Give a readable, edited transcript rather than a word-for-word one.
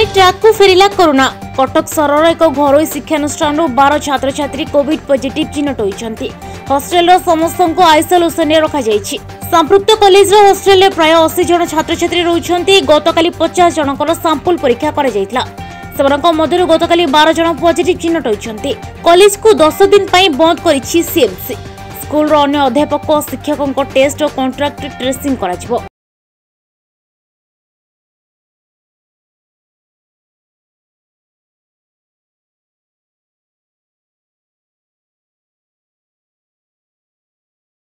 Track को फेरिला corona. Cuttack सहर एक घरोई शिक्षानुष्ठान 12 छात्र छात्री कोविड पॉजिटिव चिन्हट होती। हॉस्टेल समस्त को आइसोलेशन रखा जायछि। संपृक्त कॉलेज हॉस्टेल प्राय 80 जन छात्र छात्री रहउछन्ति। गतकाली 50 जनकर सैंपल परीक्षा करा जायतिला। सेमानक मध्यरु गतकाली 12 जन पॉजिटिव चिन्हट होइछन्ति। कॉलेज को 10 दिन पई बंद करिछि सीएमसी। स्कूल रो अन्य अध्यापक शिक्षकों टेस्ट और कॉन्ट्रैक्ट ट्रेसिंग कराजिवो।